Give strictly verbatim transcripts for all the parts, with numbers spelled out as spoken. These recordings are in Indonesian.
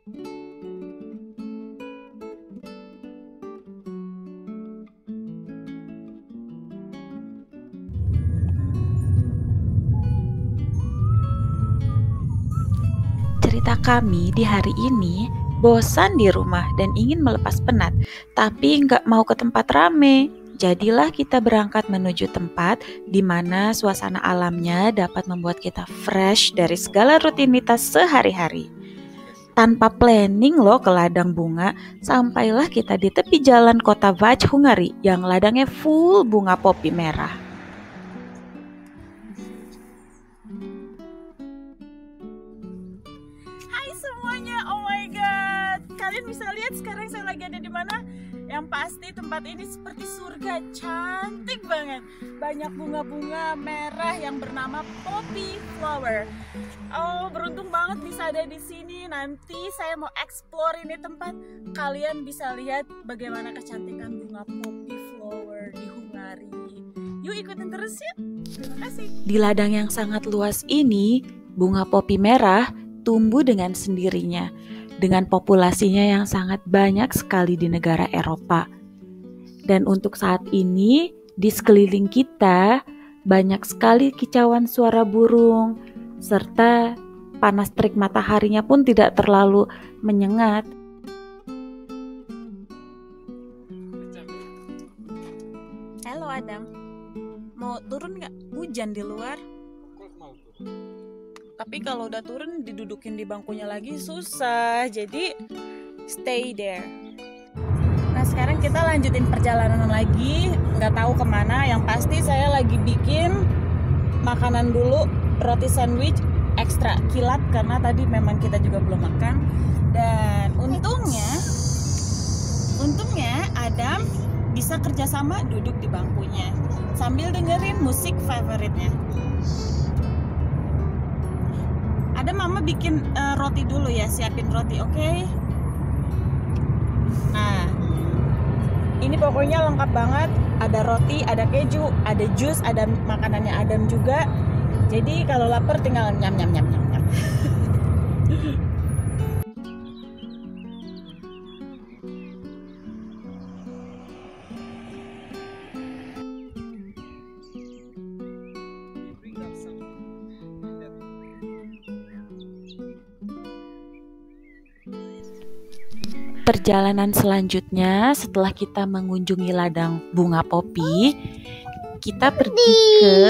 Cerita kami di hari ini, bosan di rumah dan ingin melepas penat, tapi nggak mau ke tempat rame. Jadilah kita berangkat menuju tempat di mana suasana alamnya dapat membuat kita fresh dari segala rutinitas sehari-hari. Tanpa planning loh ke ladang bunga, sampailah kita di tepi jalan kota Vaj, Hungari yang ladangnya full bunga popi merah. Hai semuanya, oh my god, kalian bisa lihat sekarang saya lagi ada di mana? Yang pasti tempat ini seperti surga, cantik banget. Banyak bunga-bunga merah yang bernama poppy flower. Oh, beruntung banget bisa ada di sini. Nanti saya mau explore ini tempat. Kalian bisa lihat bagaimana kecantikan bunga poppy flower di Hungari. Yuk ikutin terus ya. Terima kasih. Di ladang yang sangat luas ini, bunga popi merah tumbuh dengan sendirinya, dengan populasinya yang sangat banyak sekali di negara Eropa. Dan untuk saat ini, di sekeliling kita banyak sekali kicauan suara burung, serta panas terik mataharinya pun tidak terlalu menyengat. Halo Adam, mau turun nggak? Hujan di luar. Tapi kalau udah turun didudukin di bangkunya lagi susah, jadi stay there. Nah sekarang kita lanjutin perjalanan lagi, nggak tahu kemana. Yang pasti saya lagi bikin makanan dulu, roti sandwich ekstra kilat karena tadi memang kita juga belum makan. Dan untungnya, untungnya Adam bisa kerjasama duduk di bangkunya sambil dengerin musik favoritnya. Ada mama bikin uh, roti dulu ya, siapin roti, oke? Okay? Nah, ini pokoknya lengkap banget. Ada roti, ada keju, ada jus, ada makanannya Adam juga. Jadi kalau lapar tinggal nyam nyam nyam nyam nyam. Perjalanan selanjutnya setelah kita mengunjungi ladang bunga popi, kita pergi ke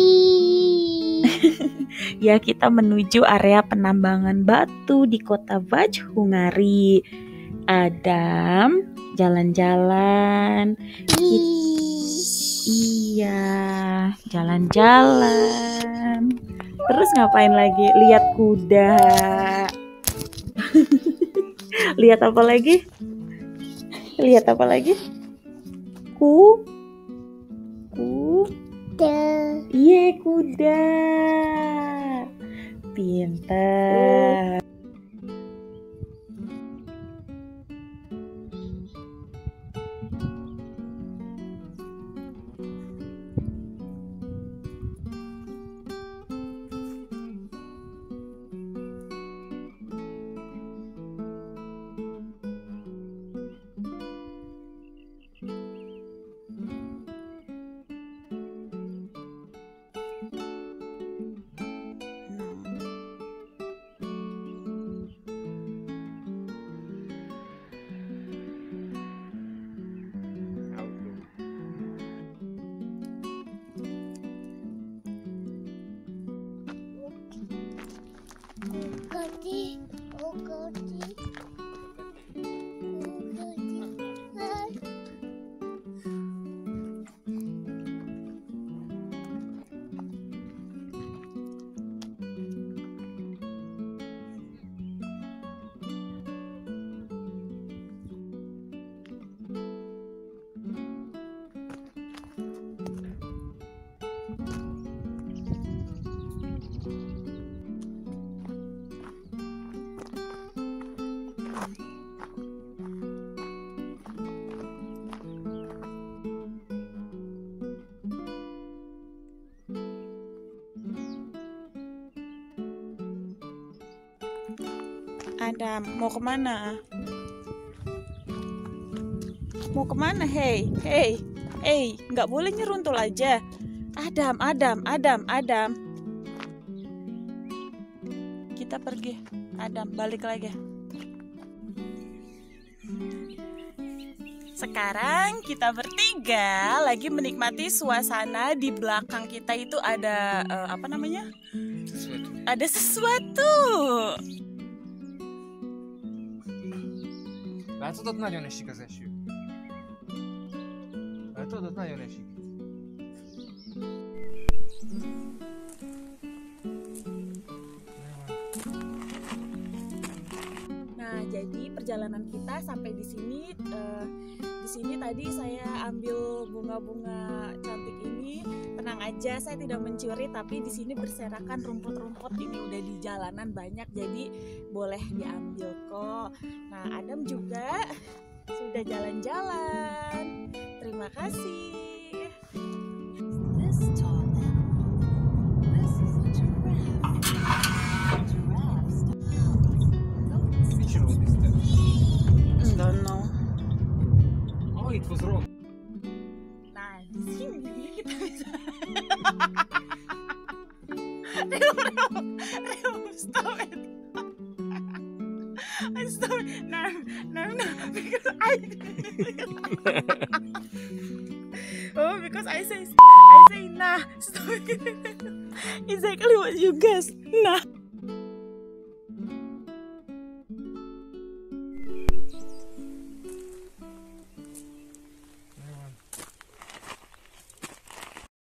ya kita menuju area penambangan batu di kota Vaj, Hungari. Adam jalan-jalan. Iya, jalan-jalan. Terus ngapain lagi? Lihat kuda. Lihat apa lagi? Lihat apa lagi? Ku Kuda. Iya, kuda. Pintar. Ugadi, ugadi, ugadi. Adam, mau kemana? Mau kemana? Hey, hey, hey, nggak boleh nyeruntul aja. Adam, Adam, Adam, Adam. Kita pergi. Adam, balik lagi. Sekarang kita bertiga lagi menikmati suasana. Di belakang kita itu ada uh, apa namanya? Sesuatu. Ada sesuatu. Atau тут на нём еще казачью. Atau тут на нём еще. Nah, jadi perjalanan kita sampai di sini. Uh, di sini tadi saya ambil bunga-bunga cantik ini. Tenang aja, saya tidak mencuri, tapi di sini berserakan rumput-rumput. Ini udah di jalanan banyak, jadi boleh diambil kok. Nah, Adam juga sudah jalan-jalan. Terima kasih. This tall animal. This is a giraffe. Giraffes don't. Which road is that? Don't know. Oh, it was wrong. Nah, di sini kita bisa. Reo, Reo, Reo, stop it. I stop it. No, no, no, because I. Oh, because I say, I say nah. Stop it. Exactly what you guessed. Nah.